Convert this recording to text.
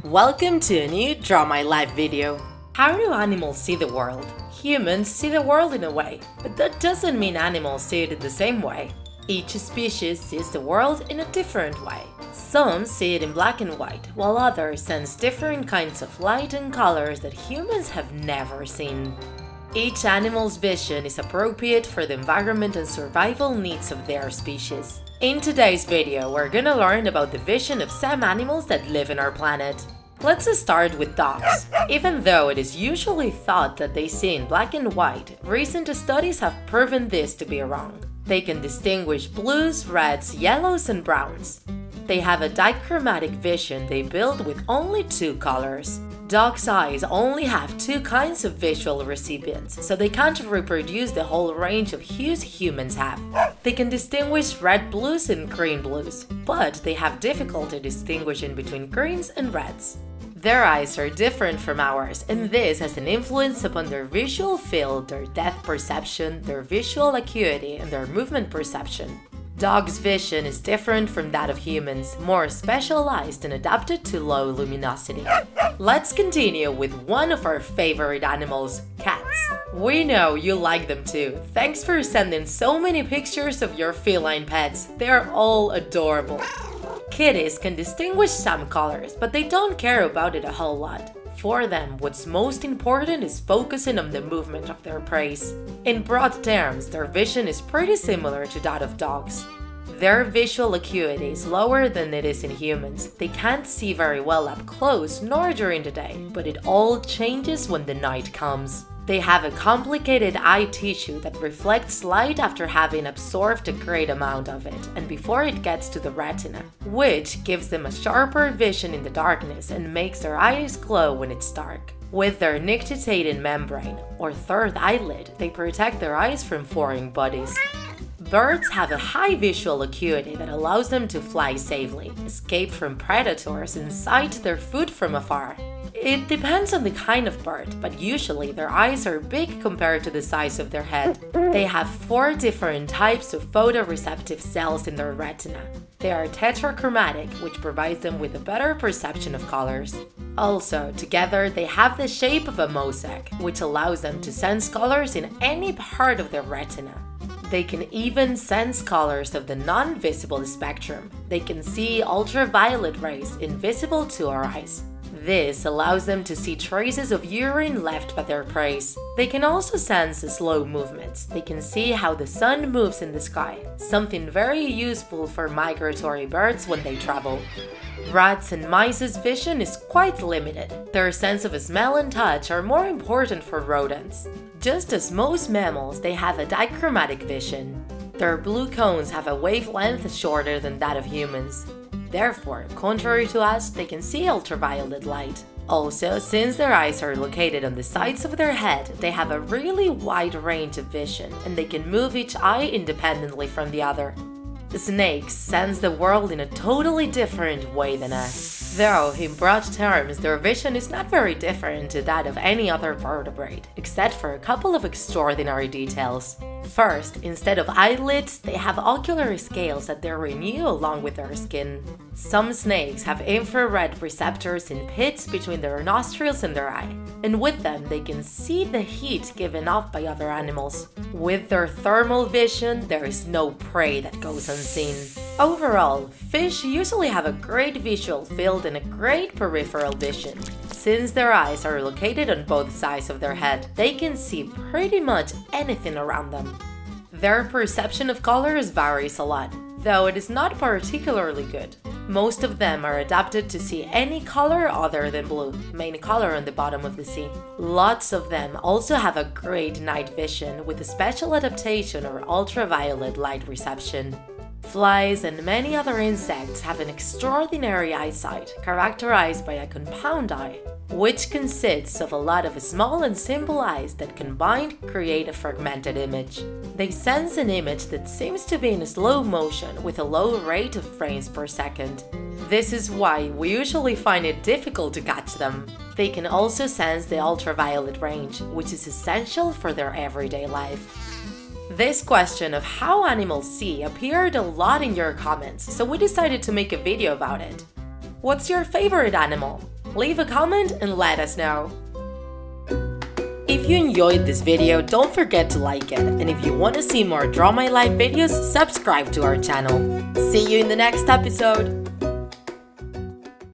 Welcome to a new Draw My Life video. How do animals see the world? Humans see the world in a way, but that doesn't mean animals see it in the same way. Each species sees the world in a different way. Some see it in black and white, while others sense different kinds of light and colors that humans have never seen. Each animal's vision is appropriate for the environment and survival needs of their species. In today's video, we're gonna learn about the vision of some animals that live in our planet. Let's start with dogs. Even though it is usually thought that they see in black and white, recent studies have proven this to be wrong. They can distinguish blues, reds, yellows, and browns. They have a dichromatic vision they build with only two colors. Dogs' eyes only have two kinds of visual recipients, so they can't reproduce the whole range of hues humans have. They can distinguish red blues and green blues, but they have difficulty distinguishing between greens and reds. Their eyes are different from ours, and this has an influence upon their visual field, their depth perception, their visual acuity, and their movement perception. Dogs' vision is different from that of humans, more specialized and adapted to low luminosity. Let's continue with one of our favorite animals, cats. We know you like them too. Thanks for sending so many pictures of your feline pets. They're all adorable. Kitties can distinguish some colors, but they don't care about it a whole lot. For them, what's most important is focusing on the movement of their prey. In broad terms, their vision is pretty similar to that of dogs. Their visual acuity is lower than it is in humans. They can't see very well up close nor during the day, but it all changes when the night comes. They have a complicated eye tissue that reflects light after having absorbed a great amount of it and before it gets to the retina, which gives them a sharper vision in the darkness and makes their eyes glow when it's dark. With their nictitating membrane, or third eyelid, they protect their eyes from foreign bodies. Birds have a high visual acuity that allows them to fly safely, escape from predators, and sight their food from afar. It depends on the kind of bird, but usually their eyes are big compared to the size of their head. They have 4 different types of photoreceptive cells in their retina. They are tetrachromatic, which provides them with a better perception of colors. Also, together they have the shape of a mosaic, which allows them to sense colors in any part of their retina. They can even sense colors of the non-visible spectrum. They can see ultraviolet rays invisible to our eyes. This allows them to see traces of urine left by their prey. They can also sense slow movements. They can see how the sun moves in the sky, something very useful for migratory birds when they travel. Rats and mice's vision is quite limited. Their sense of smell and touch are more important for rodents. Just as most mammals, they have a dichromatic vision. Their blue cones have a wavelength shorter than that of humans. Therefore, contrary to us, they can see ultraviolet light. Also, since their eyes are located on the sides of their head, they have a really wide range of vision, and they can move each eye independently from the other. Snakes sense the world in a totally different way than us. Though, in broad terms, their vision is not very different to that of any other vertebrate, except for a couple of extraordinary details. First, instead of eyelids, they have ocular scales that they renew along with their skin. Some snakes have infrared receptors in pits between their nostrils and their eye, and with them they can see the heat given off by other animals. With their thermal vision, there is no prey that goes unseen. Overall, fish usually have a great visual field and a great peripheral vision. Since their eyes are located on both sides of their head, they can see pretty much anything around them. Their perception of colors varies a lot, though it is not particularly good. Most of them are adapted to see any color other than blue, main color on the bottom of the sea. Lots of them also have a great night vision with a special adaptation or ultraviolet light reception. Flies and many other insects have an extraordinary eyesight, characterized by a compound eye, which consists of a lot of small and simple eyes that combined create a fragmented image. They sense an image that seems to be in slow motion with a low rate of frames per second. This is why we usually find it difficult to catch them. They can also sense the ultraviolet range, which is essential for their everyday life. This question of how animals see appeared a lot in your comments, so we decided to make a video about it. What's your favorite animal? Leave a comment and let us know. If you enjoyed this video, don't forget to like it, and if you want to see more Draw My Life videos, subscribe to our channel. See you in the next episode!